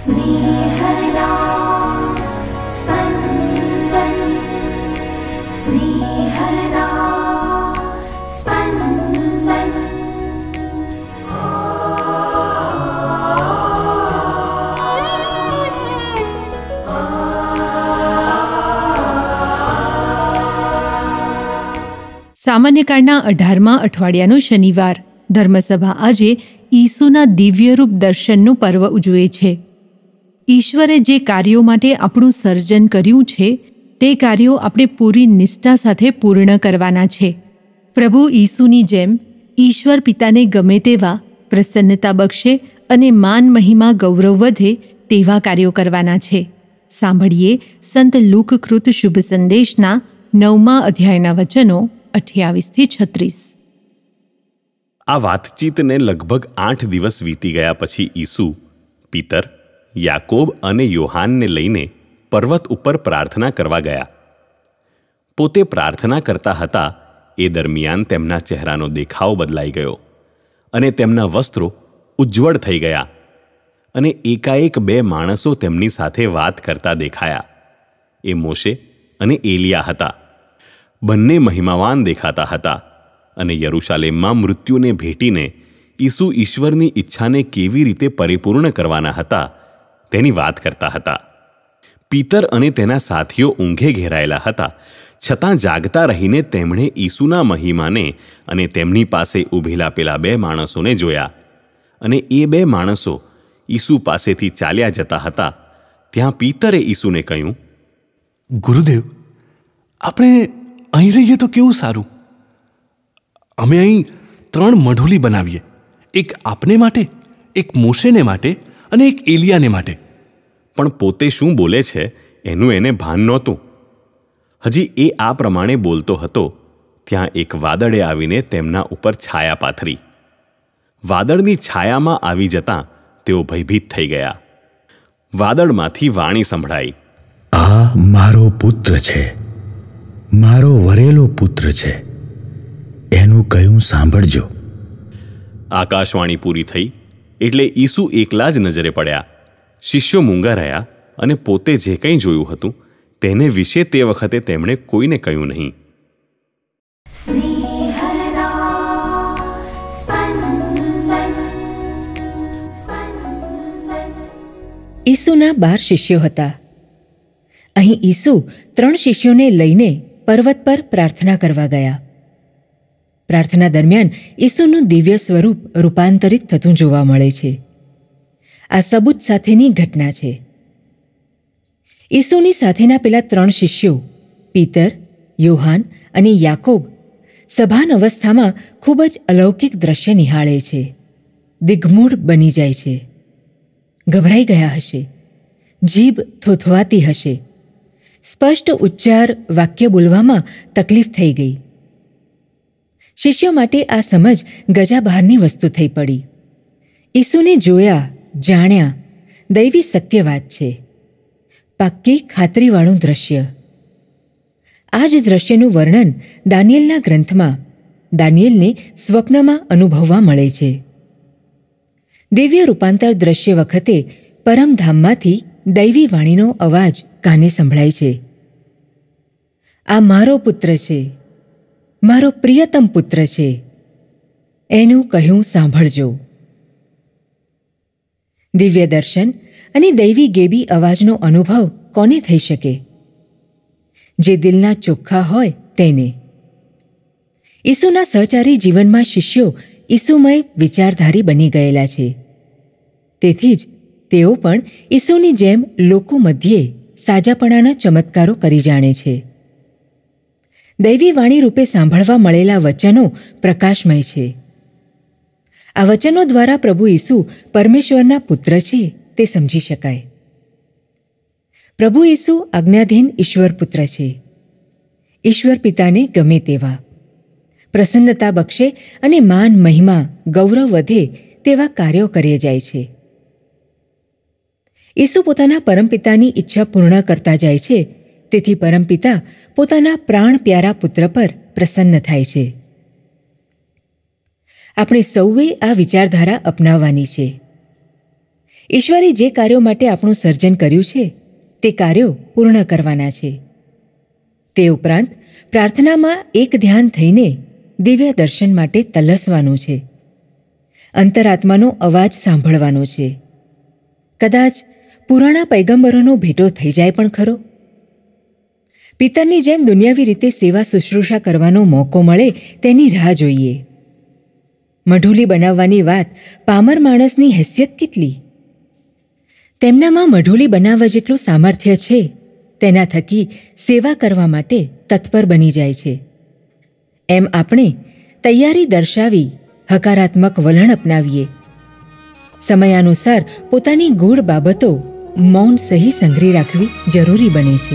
स्नेहदा स्पन्दन स्नेहदा स्पन्दन। સામાન્ય કાળના 18મા અઠવાડિયાનો શનિવાર ધર્મસભા આજે ઈસુના દિવ્યરૂપ દર્શનનું પર્વ ઉજવે છે. ઈશ્વરે જે કાર્યો માટે આપણું સર્જન કર્યું છે તે કાર્યો આપણે પૂરી નિષ્ઠા સાથે પૂર્ણ કરવાના છે. પ્રભુ ઈસુની જેમ ઈશ્વર પિતાને ગમે તેવા પ્રસન્નતા બક્ષે અને માન મહિમા ગૌરવ વધે તેવા કાર્યો કરવાના છે. સાંભળીએ સંત લુકકૃત શુભ સંદેશના 9મા અધ્યાયના વચનો 28-36. આ વાતચીતને લગભગ 8 દિવસ વીતી ગયા પછી ઈસુ પીતર, યાકોબ અને યોહાનને લઈને પર્વત ઉપર પ્રાર્થના કરવા ગયા. પોતે પ્રાર્થના કરતા હતા એ દરમિયાન તેમના ચહેરાનો દેખાવ બદલાઈ ગયો અને તેમના વસ્ત્રો ઉજ્જવળ થઈ ગયા અને એકાએક 2 માણસો તેમની સાથે વાત કરતા દેખાયા. એ મોશે અને એલિયા હતા. બંને મહિમાવાન દેખાતા હતા અને યરૂશાલેમમાં મૃત્યુને ભેટીને ઈસુ ઈશ્વરની ઈચ્છાને કેવી રીતે પરિપૂર્ણ કરવાના હતા તેની વાત કરતા હતા. પીતર અને તેના સાથીઓ ઊંઘે ઘેરાયેલા હતા, છતાં જાગતા રહીને તેમણે ઈસુના મહિમાને અને તેમની પાસે ઊભેલા પેલા 2 માણસોને જોયા. અને એ 2 માણસો ઈસુ પાસેથી ચાલ્યા જતા હતા. ત્યાં પીતરે ઈસુને કહ્યું, ગુરુદેવ, આપણે અહીં રહીએ તો કેવું સારું. અમે અહીં 3 મઢુલી બનાવીએ, એક આપને માટે, એક મોશેને માટે અને એક એલિયાને માટે. પણ પોતે શું બોલે છે એનું એને ભાન નહોતું. હજી એ આ પ્રમાણે બોલતો હતો ત્યાં એક વાદળે આવીને તેમના ઉપર છાયા પાથરી. વાદળની છાયામાં આવી જતાં તેઓ ભયભીત થઈ ગયા. વાદળમાંથી વાણી સંભળાઈ, આ મારો પુત્ર છે, મારો વરેલો પુત્ર છે, એનું કહ્યું સાંભળજો. આકાશવાણી પૂરી થઈ એટલે ઈસુ એકલા જ નજરે પડ્યા. શિષ્યો મૂંગા રહ્યા અને પોતે જે કંઈ જોયું હતું તેને વિશે તે વખતે તેમણે કોઈને કહ્યું નહીં. ઈસુના 12 શિષ્યો હતા. અહીં ઈસુ 3 શિષ્યોને લઈને પર્વત પર પ્રાર્થના કરવા ગયા. પ્રાર્થના દરમિયાન ઈસુનું દિવ્ય સ્વરૂપ રૂપાંતરિત થતું જોવા મળે છે. આ સબૂત સાથેની ઘટના છે. ઈસુની સાથેના પેલા 3 શિષ્યો પીતર, યોહાન અને યાકોબ સભાન અવસ્થામાં ખૂબ જ અલૌકિક દ્રશ્ય નિહાળે છે. દિગ્મૂઢ બની જાય છે. ગભરાઈ ગયા હશે, જીભ થોથવાતી હશે, સ્પષ્ટ ઉચ્ચાર વાક્ય બોલવામાં તકલીફ થઈ ગઈ. શિષ્યો માટે આ સમજ ગજા બહારની વસ્તુ થઈ પડી. ઈસુને જોયા, જાણ્યા, દૈવી સત્યવાદ છે. પાક્કી ખાતરીવાળું દ્રશ્ય. આ જ દ્રશ્યનું વર્ણન દાનિયેલના ગ્રંથમાં દાનિયેલને સ્વપ્નમાં અનુભવવા મળે છે. દિવ્ય રૂપાંતર દ્રશ્ય વખતે પરમધામમાંથી દૈવી વાણીનો અવાજ કાને સંભળાય છે. આ મારો પુત્ર છે, મારો પ્રિયતમ પુત્ર છે, એનું કહ્યું સાંભળજો. દિવ્ય દર્શન અને દૈવી ગેબી અવાજનો અનુભવ કોને થઈ શકે? જે દિલના ચોખ્ખા હોય તેને. ઈસુના સહચારી જીવનમાં શિષ્યો ઈસુમય વિચારધારી બની ગયેલા છે. તેથી જ તેઓ પણ ઈસુની જેમ લોકો મધ્યે સાજાપણાના ચમત્કારો કરી જાણે છે. દૈવી વાણી રૂપે સાંભળવા મળેલા વચનો પ્રકાશમય છે. આ વચનો દ્વારા પ્રભુ ઈસુ પરમેશ્વરના પુત્ર છે તે સમજી શકાય. પ્રભુ ઈસુ આજ્ઞાધીન ઈશ્વર પુત્ર છે. ઈશ્વર પિતાને ગમે તેવા, પ્રસન્નતા બક્ષે અને માન મહિમા ગૌરવ વધે તેવા કાર્યો કરે જાય છે. ઈસુ પોતાના પરમપિતાની ઈચ્છા પૂર્ણ કરતા જાય છે. તેથી પરમપિતા પોતાના પ્રાણ પ્યારા પુત્ર પર પ્રસન્ન થાય છે. આપણે સૌએ આ વિચારધારા અપનાવવાની છે. ઈશ્વરે જે કાર્યો માટે આપણું સર્જન કર્યું છે તે કાર્યો પૂર્ણ કરવાના છે. તે ઉપરાંત પ્રાર્થનામાં એક ધ્યાન થઈને દિવ્ય દર્શન માટે તલસવાનું છે. અંતરાત્માનો અવાજ સાંભળવાનો છે. કદાચ પુરાણા પૈગંબરોનો ભેટો થઈ જાય પણ ખરો. પિતરની જેમ દુનિયાવી રીતે સેવા શુશ્રૂષા કરવાનો મોકો મળે તેની રાહ જોઈએ. મઢુલી બનાવવાની વાત પામર માણસની હેસિયત કેટલી! તેમનામાં મઢુલી બનાવવા જેટલું સામર્થ્ય છે તેના થકી સેવા કરવા માટે તત્પર બની જાય છે. એમ આપણે તૈયારી દર્શાવી હકારાત્મક વલણ અપનાવીએ. સમયાનુસાર પોતાની ગૂઢ બાબતો મૌન સહી સંઘરી રાખવી જરૂરી બને છે.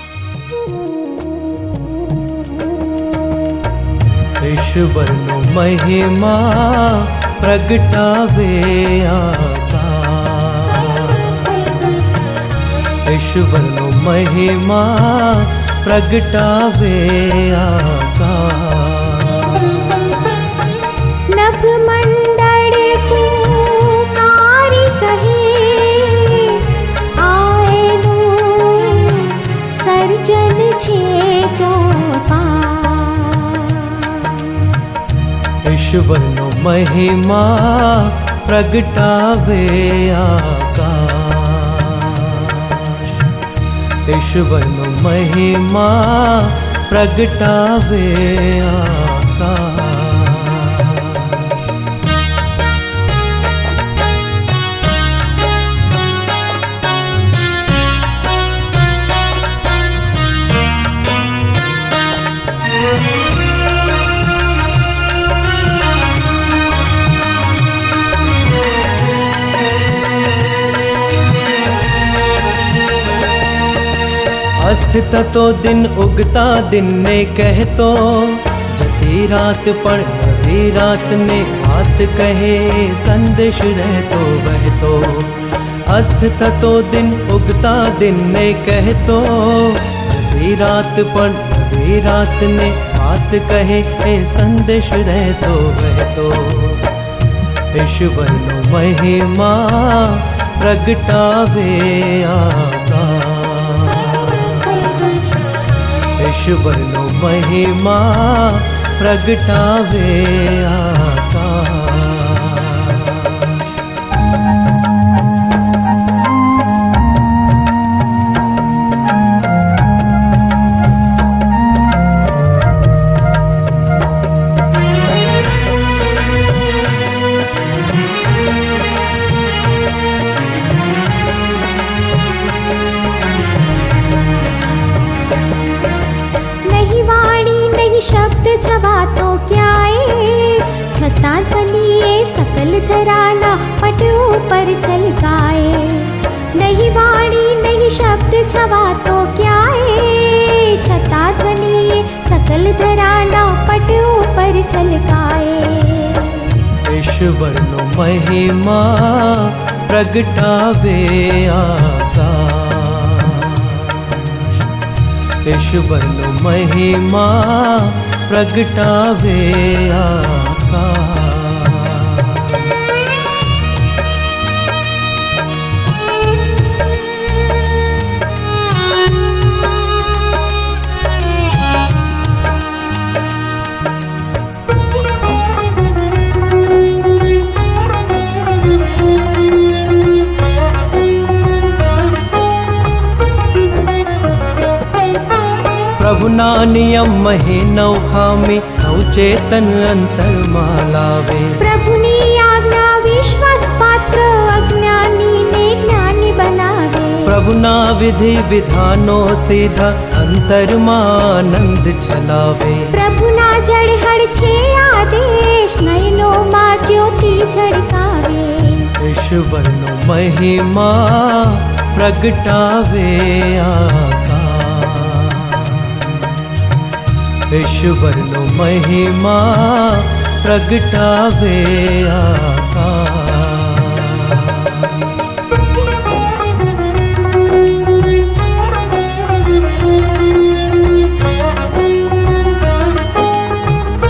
ઈશ્વરનો મહિમા પ્રગટાવે ઈશ્વરનો મહિમા પ્રગટાવે નભ મંડળ પુકારી કહે આયેલું સર્જન છે ચોપાસ. ઈશ્વરનો મહિમા પ્રગટાવે ઈશ્વરનો મહિમા પ્રગટાવે અસ્ત તો દિન ઉગતા દિનને કહેતો જતી રાત પણ નવી રાતને વાત કહે સંદેશ રહેતો વહેતો. અસ્ત તો દિન ઉગતા દિનને કહેતો જતી રાત પણ નવી રાતને વાત કહે એ સંદેશ રહેતો વહેતો. ઈશ્વરનો મહિમા પ્રગટાવે ઈશ્વરનો મહિમા પ્રગટાવે शब्द छवातो क्याए छता ध्वनिए सकल धराना पट ऊपर छलकाए. नहीं वाणी नहीं शब्द छवातो क्याए छता ध्वनिए सकल धराना पट ऊपर छलकाए. ईश्वरनो महिमा प्रगटावे ईश्वरनो महिमा प्रगटावे प्रभुना नियम महे नौखा में नवचेतन अंतर मालावे. प्रभुनी आज्ञा विश्वास पात्र अज्ञानी ने ज्ञानी बनावे. प्रभुना विधि विधानों सीधा अंतर आनंद छलावे. प्रभुना जड़हड़ छे आदेश नयनो मां ज्योति झड़कावे. ईश्वरनो महिमा प्रगटावे ईश्वरनो महिमा प्रगटावे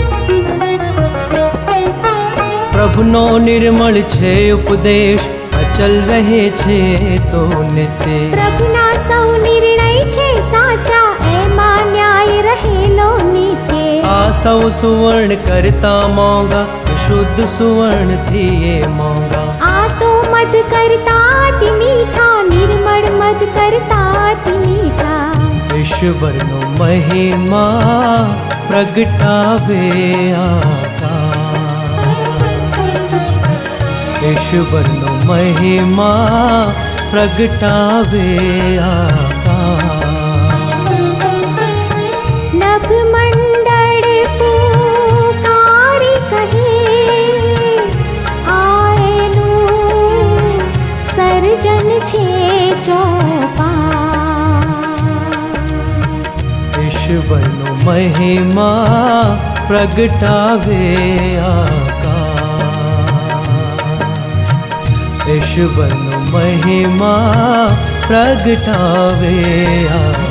प्रभुनो निर्मल छे उपदेश चल रहे छे तो नित्य। प्रभुना सौ निर्णय छे साचा, एमा न्याय रहेलो नित्य। आ सौ सुवर्ण करता मोंगा, शुद्ध सुवर्ण थी ये मोंगा। आ तो मद करता अति मीठा, निर्मल मद करता अति मीठा। ईश्वरनो महिमा प्रगटावे आकाश। ईश्वरनो महिमा प्रगटावे आकाश। नभ मंडल पुकारी कहे, आएनु सर्जन छे चौपास। ईश्वरनो महिमा प्रगटावे आकाश। ईश्वरनो महिमा प्रगटावे आकाश।